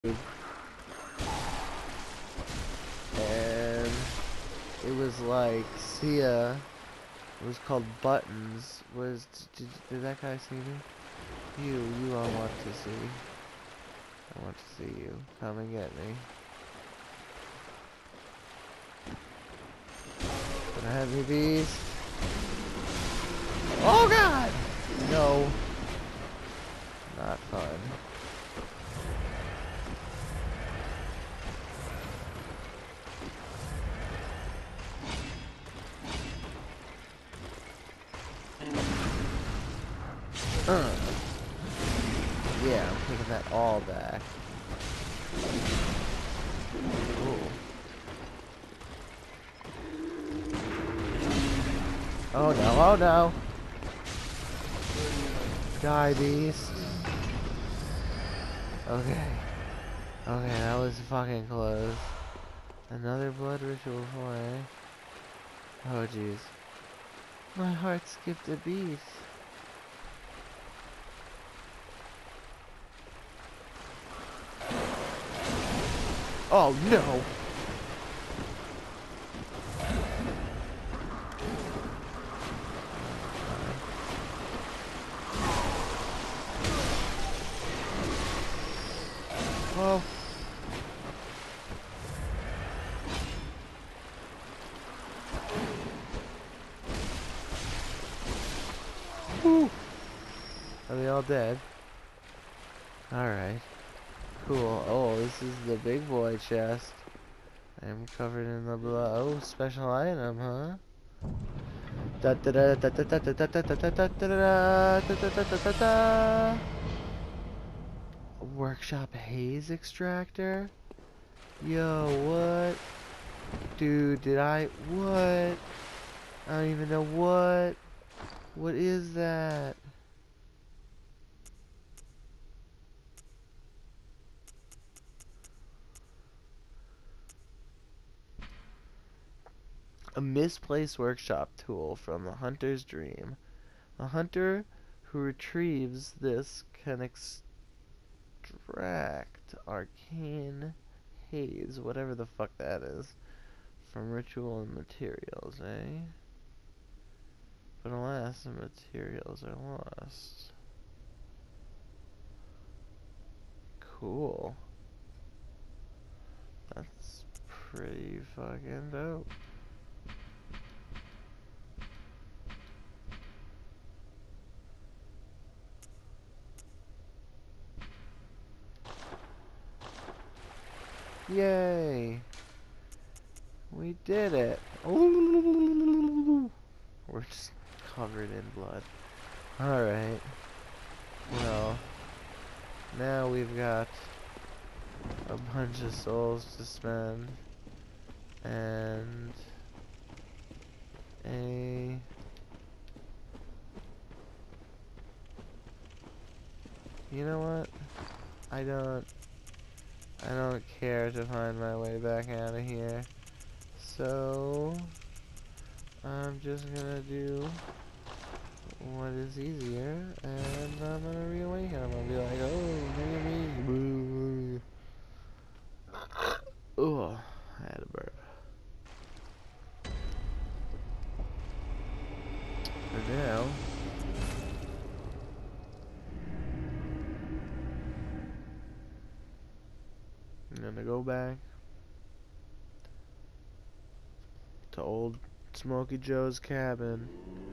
and it was like Sia. It was called Buttons. Did that guy see me? You I want to see. I want to see you. Come and get me. Gonna have me beast. Oh god! No. Not fun. Yeah, I'm taking that all back. Ooh. Oh no, oh no! Die, beast. Okay. Okay, that was fucking close. Another blood ritual for me. Oh jeez. My heart skipped a beat. Oh no! Oh. Woo. Are they all dead? Alright. Cool. Oh, this is the big boy chest. I'm covered in the blood. Oh, special item, huh? Da da da da da da da da da da da da da da da da. Workshop haze extractor? Yo, what? Dude, what? I don't even know what. What is that? A misplaced workshop tool from the hunter's dream. A hunter who retrieves this can extract arcane haze, whatever the fuck that is, from ritual and materials, eh? But alas, the materials are lost. Cool. That's pretty fucking dope. Yay! We did it! We're just covered in blood. Alright. Well, now we've got a bunch of souls to spend. And a... You know what? I don't care to find my way back out of here. So I'm just gonna do what is easier, and I'm gonna reawaken. I'm gonna be like, oh, maybe. Oh, I had a burp. For now, I'm gonna go back to old Smokey Joe's cabin.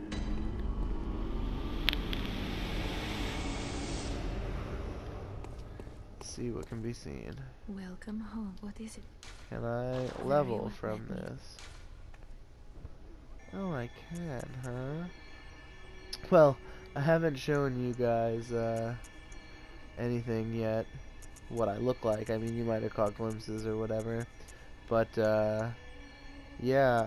See what can be seen. Welcome home. What is it? Can I level from this? Oh, I can, huh? Well, I haven't shown you guys anything yet. What I look like. I mean, you might have caught glimpses or whatever. But yeah,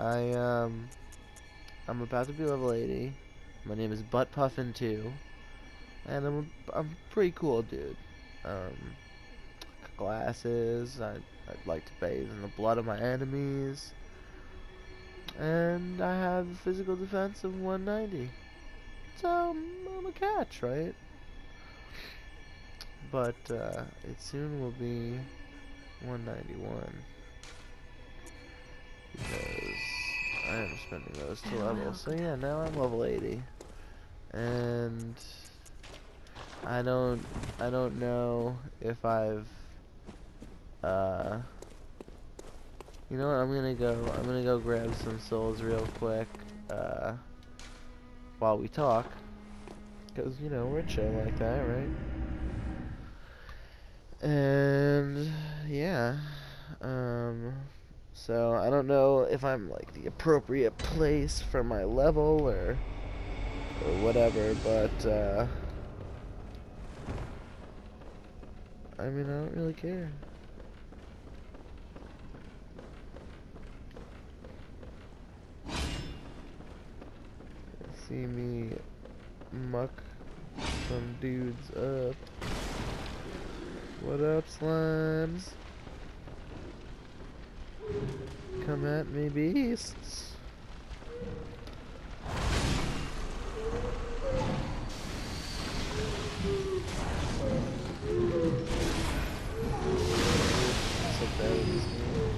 I'm about to be level 80. My name is Buttpuffin2, and I'm a pretty cool dude. Glasses. I'd like to bathe in the blood of my enemies, and I have a physical defense of 190. So I'm a catch, right? but it soon will be 191 because I am spending those to level. So yeah, now I'm level 80, and I don't know if I've you know what, I'm gonna go grab some souls real quick while we talk, because you know we're chill like that, right? And yeah, so I don't know if I'm like the appropriate place for my level or whatever, but I mean, I don't really care. See me muck some dudes up. What up, slimes? Come at me, beasts. So bad at this game.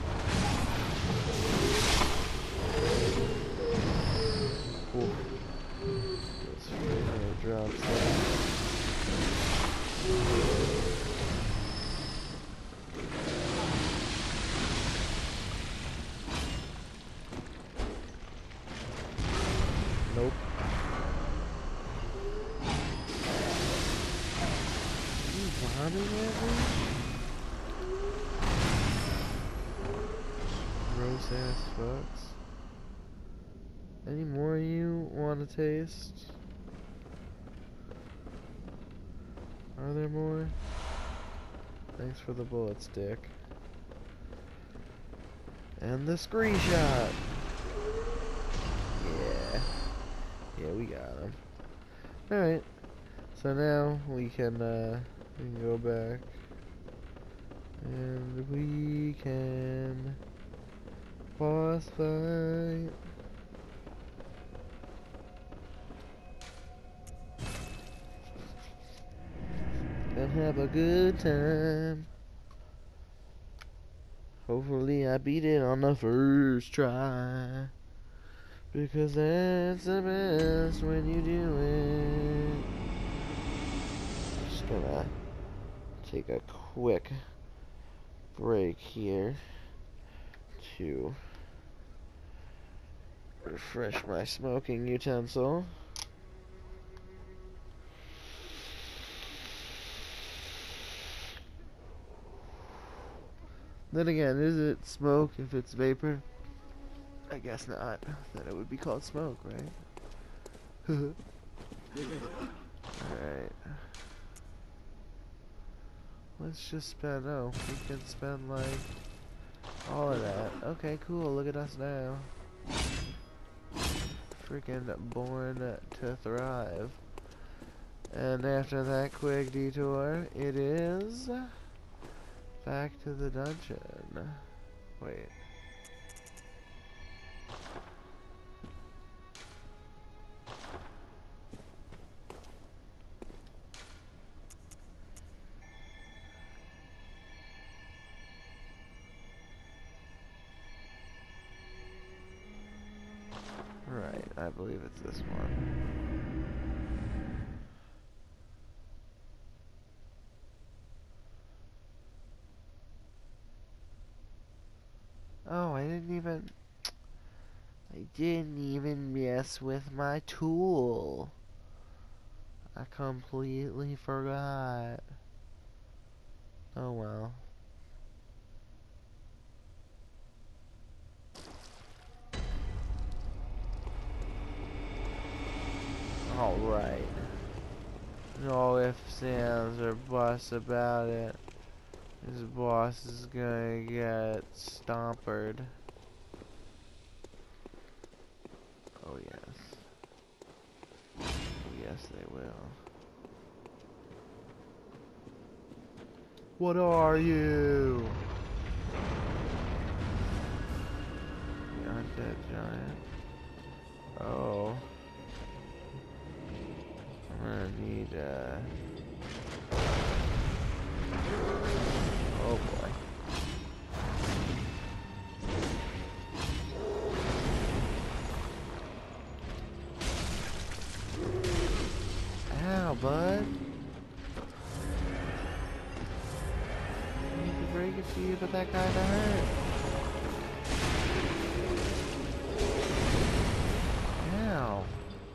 Ooh. That's straight when it drops down. Nope. Are you bombing at me? Gross ass fucks. Any more you want to taste? Are there more? Thanks for the bullets, Dick. And the screenshot! Yeah. Yeah, we got him. Alright. So now we can go back. And we can boss fight. And have a good time. Hopefully I beat it on the first try. Because that's the best when you do it. I'm just gonna take a quick break here to refresh my smoking utensil. Then again, is it smoke if it's vapor? I guess not. Then it would be called smoke, right? Alright. Let's just spend, oh, we can spend like all of that. Okay, cool, look at us now. Freaking born to thrive. And after that quick detour, it is back to the dungeon. Wait. Right, I believe it's this one. Oh, I didn't even mess with my tool. I completely forgot. Oh well. Alright. No ifs, ands, or buts about it. This boss is gonna get stompered. Oh yes. Oh yes they will. What are you? The undead giant. Oh. I'm gonna need Oh boy. Ow, bud. I hate to break it to you, but that kinda hurt. Ow.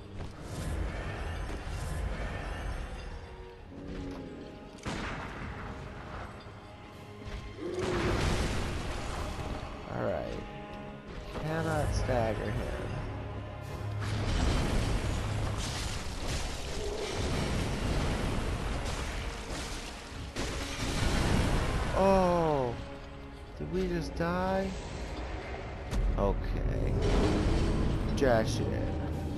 Alright. Cannot stagger him. Oh! Did we just die? Okay. Josh it.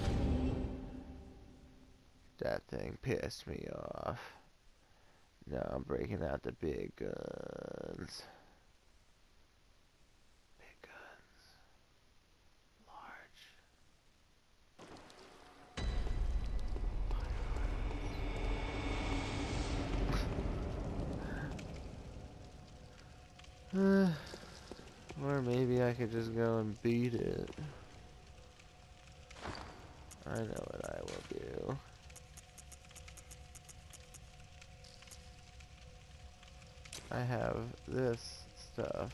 That thing pissed me off. Now I'm breaking out the big guns. Big guns. Large. Or maybe I could just go and beat it. I know what I will do. I have this stuff.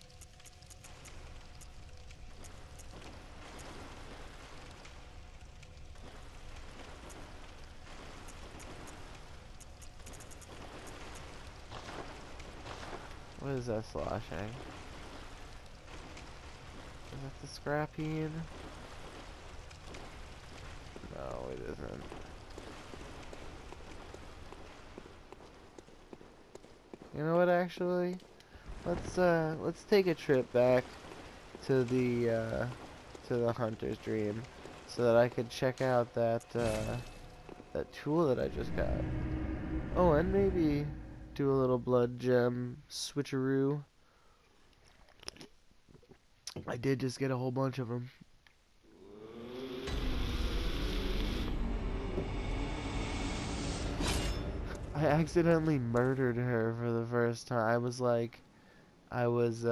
What is that sloshing? Is that the scrapping? No, it isn't. You know what, actually? Let's take a trip back to the hunter's dream so that I could check out that that tool that I just got. Oh, and maybe do a little blood gem switcheroo. I did just get a whole bunch of them. I accidentally murdered her for the first time. I was like, I was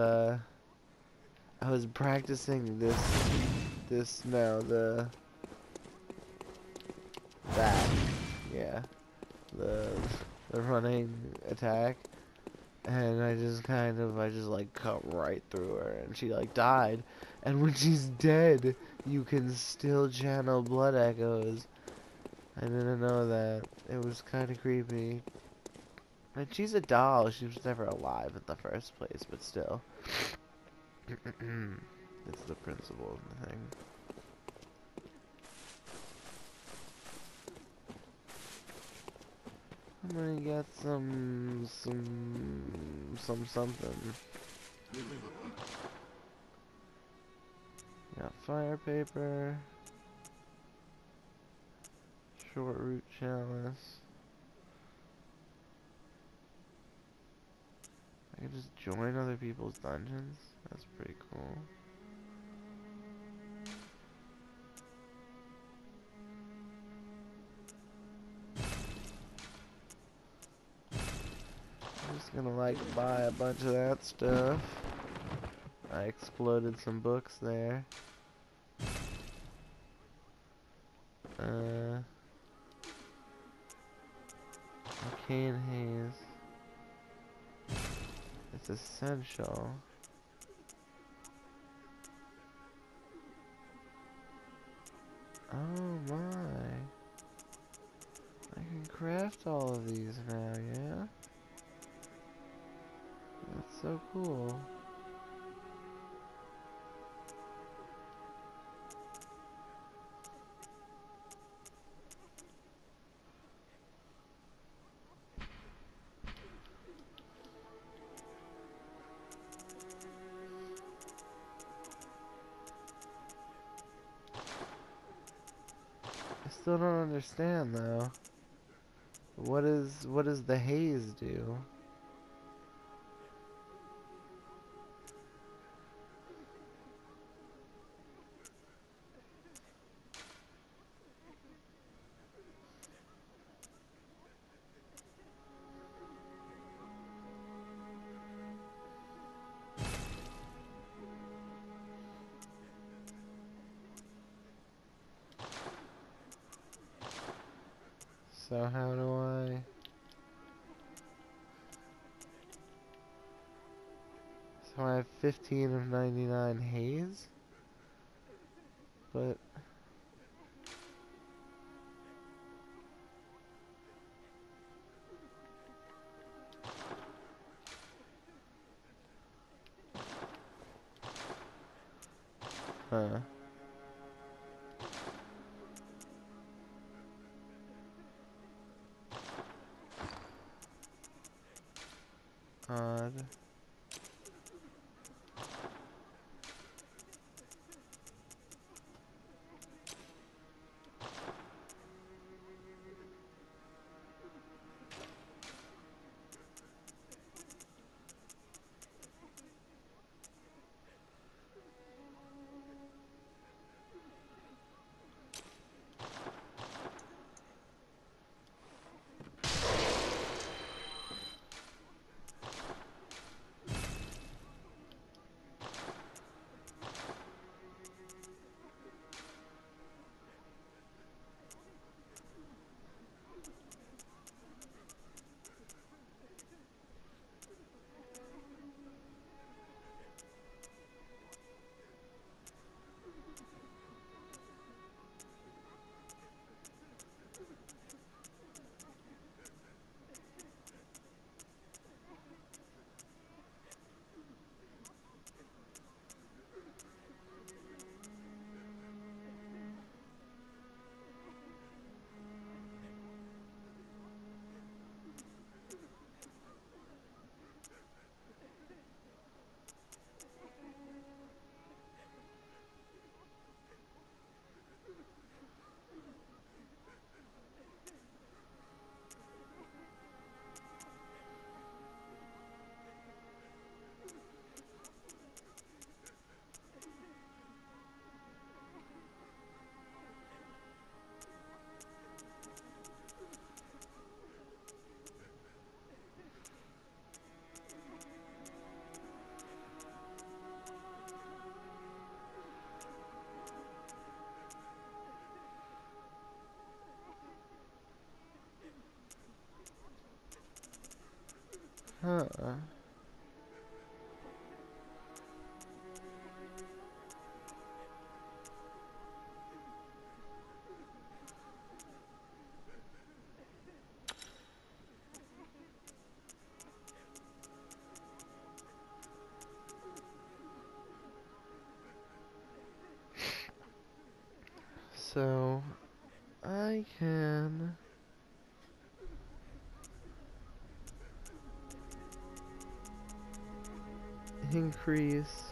practicing yeah, the running attack, and I just like cut right through her, and she like died, and when she's dead, you can still channel blood echoes. I didn't know that. It was kind of creepy. And she's a doll. She was never alive in the first place, but still. It's the principle of the thing. I'm gonna get something. Got fire paper. Short root chalice. I can just join other people's dungeons. That's pretty cool. I'm just gonna like buy a bunch of that stuff. I exploded some books there. Arcane haze. It's essential. Oh my. I can craft all of these now, yeah? That's so cool. I still don't understand though. What does the haze do? So how do I... So I have 15 of 99 haze? But... Huh. Odd. Huh. So, I can... increase...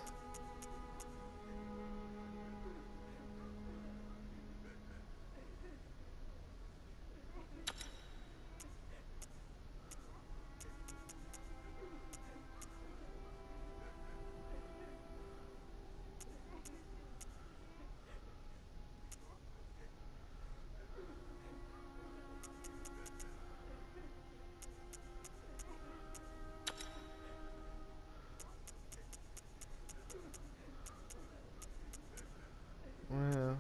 Well...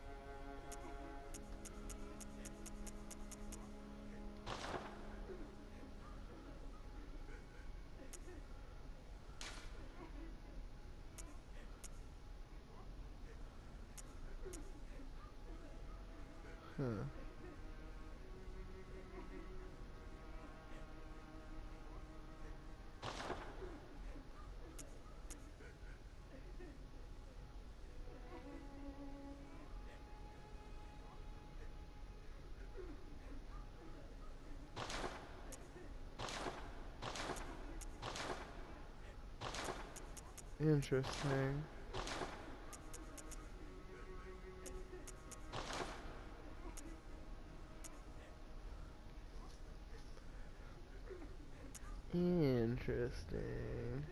Huh. Interesting. Interesting.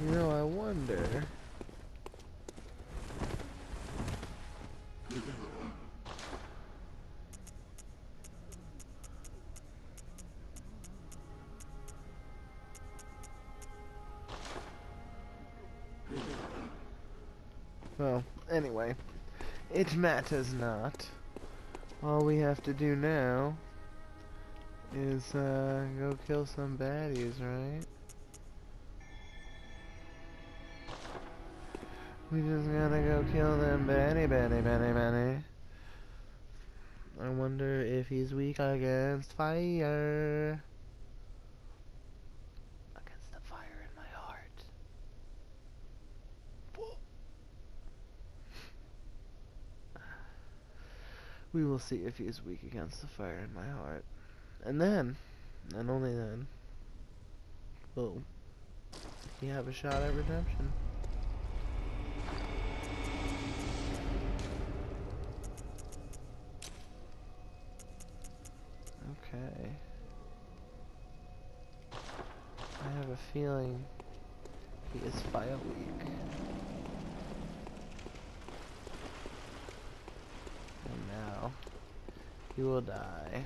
You know, I wonder. Well, anyway, it matters not. All we have to do now is go kill some baddies, right? We just gotta go kill them baddie. I wonder if he's weak against fire. Against the fire in my heart. Whoa. We will see if he's weak against the fire in my heart. And then, and only then, will he have a shot at redemption. Okay. I have a feeling he is fire weak. And now, he will die.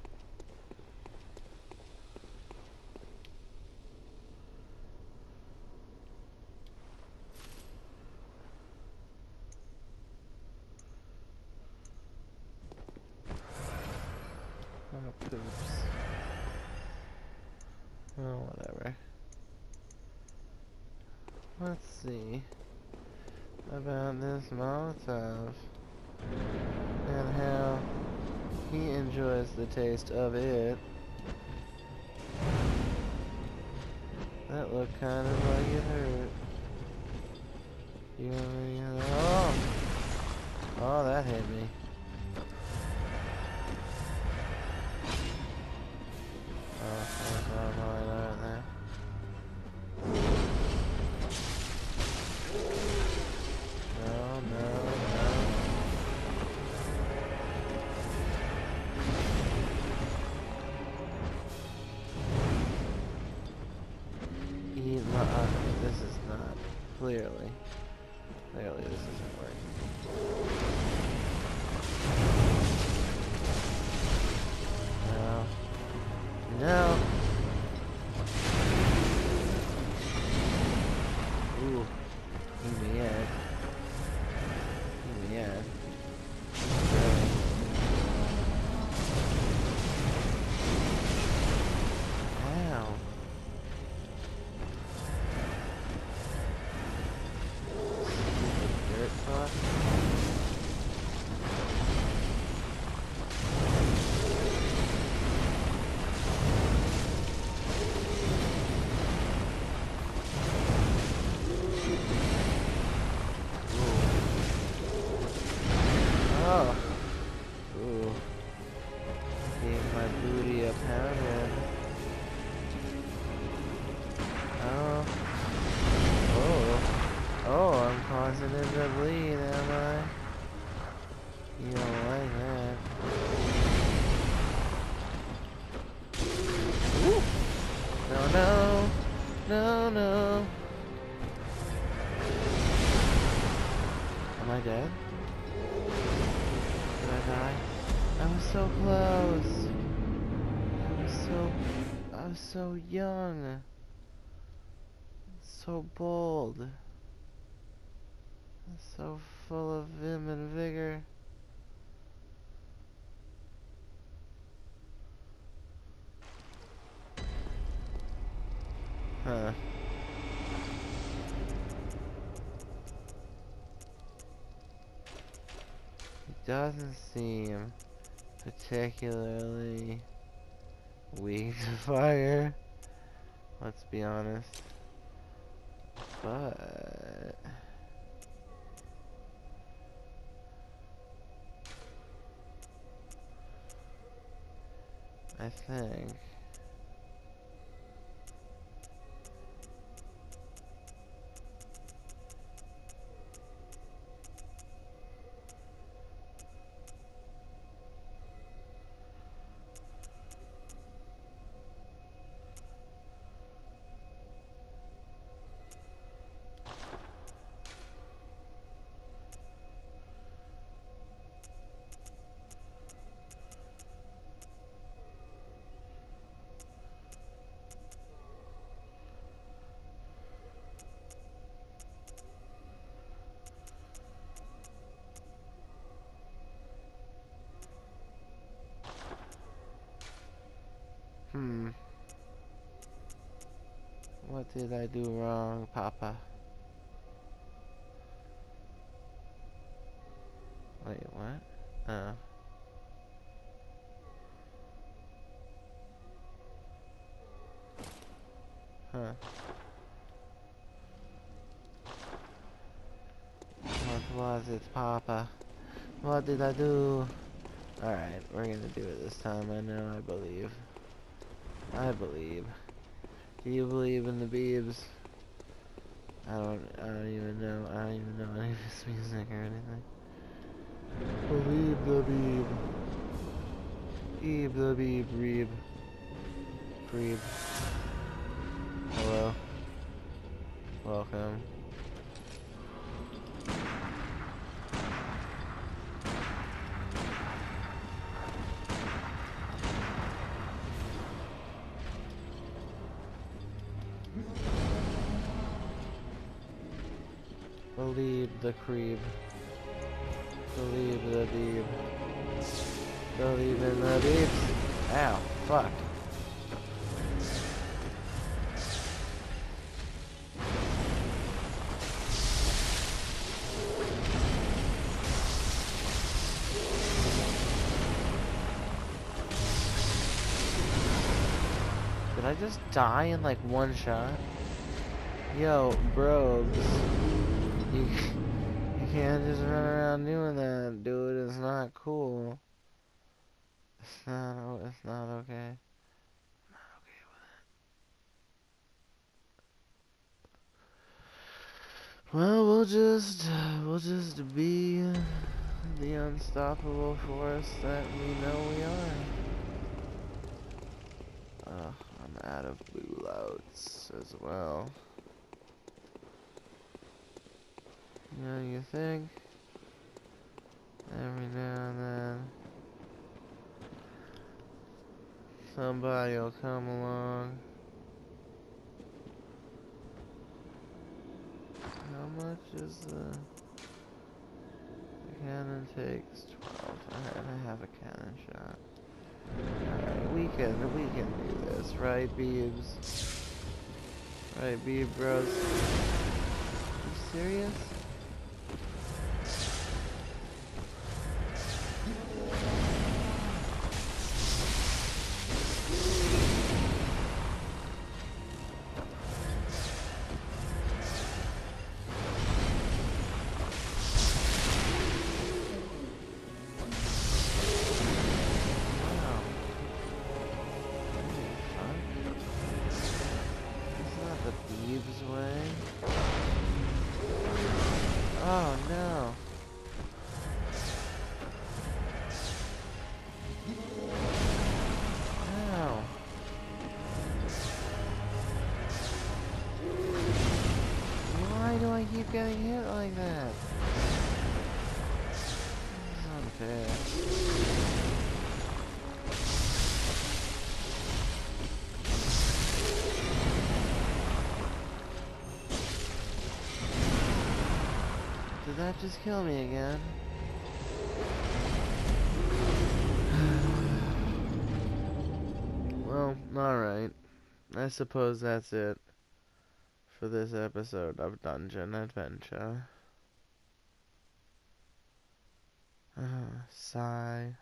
Oh, poops. Oh, whatever. Let's see about this Molotov and how he enjoys the taste of it. That looked kind of like it hurt. You know, oh! Oh, that hit me. Oh, there's not really that there. No, no, no. This is not. Clearly, this isn't working. No. No! Ooh. Give me it. Give me it. Really? Ow. Dirt fuck. Oh. Ooh. Gave my booty a pounding. Oh. Oh. Oh, I'm causing him to bleed, am I? You don't like that. Woo. No, no. No, no. Am I dead? Did I die? I was so close. I was so young. So bold. So full of vim and vigor. Huh. He doesn't seem particularly weak to fire. Let's be honest. But I think Hmm. What did I do wrong, Papa? Wait, what? Oh. Huh. What was it, Papa? What did I do? Alright, we're gonna do it this time. I know, I believe. I believe. Do you believe in the Beebs? I don't even know. I don't even know any of this music or anything. Believe the Beeb. Eve the Beeb, Reeb. Creeb. Hello. Welcome. Believe the Creeb. Believe the Beeb. Believe in the Beebs. Ow, fuck. Did I just die in like one shot? Yo, bros. You can't just run around doing that, dude. It's not cool. It's not okay. Well, we'll just be the unstoppable force that we know we are. I'm out of blue louds as well. You know, you think every now and then somebody will come along. How much is the cannon takes? 12. I have a cannon shot. Alright, we can do this, right, Beebs? Right, Beeb bros? You serious? Oh no. Ow. Why do I keep getting hit like that? This is unfair. Did that just kill me again? Well, alright. I suppose that's it for this episode of Dungeon Adventure. Sigh.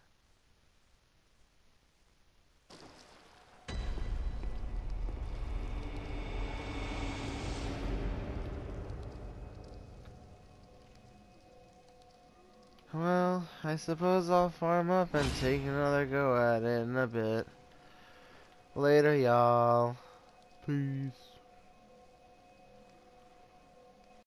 Well, I suppose I'll farm up and take another go at it in a bit. Later, y'all. Peace.